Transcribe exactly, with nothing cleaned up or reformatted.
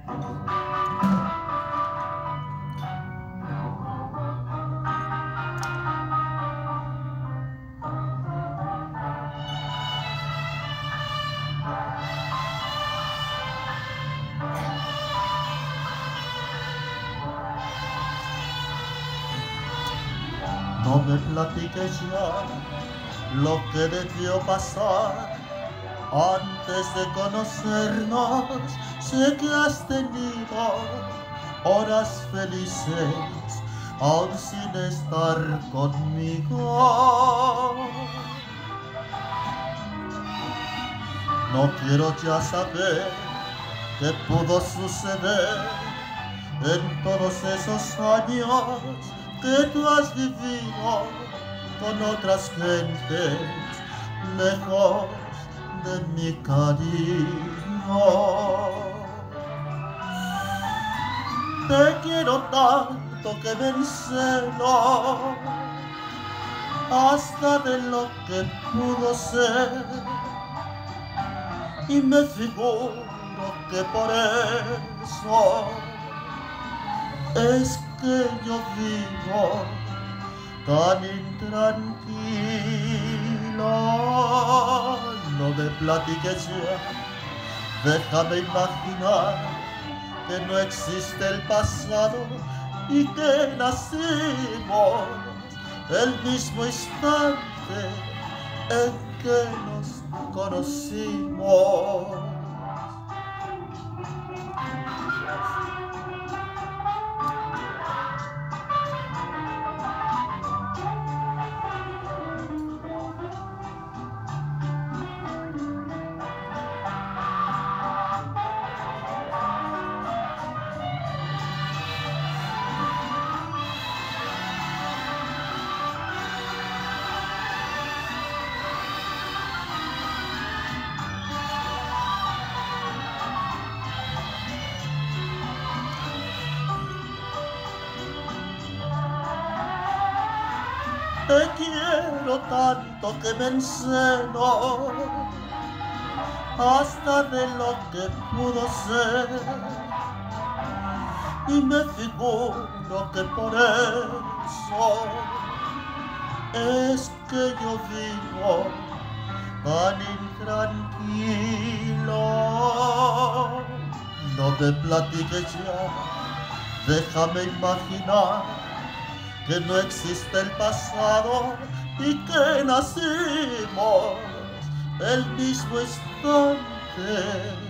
No me platiques ya lo que debió pasar antes de conocernos. Sé que has tenido horas felices aún sin estar conmigo. No quiero ya saber qué pudo suceder en todos esos años que tú has vivido con otras gentes lejos de mi cariño. Te quiero tanto que me encelo hasta de lo que pudo ser, y me figuro que por eso es que yo vivo tan intranquilo. No me platiques ya, déjame imaginar que no existe el pasado y que nacimos el mismo instante en que nos conocimos. Te quiero tanto que me encelo hasta de lo que pudo ser, y me figuro que por eso es que yo vivo tan intranquilo. No te platiques ya, déjame imaginar que no existe el pasado y que nacimos el mismo instante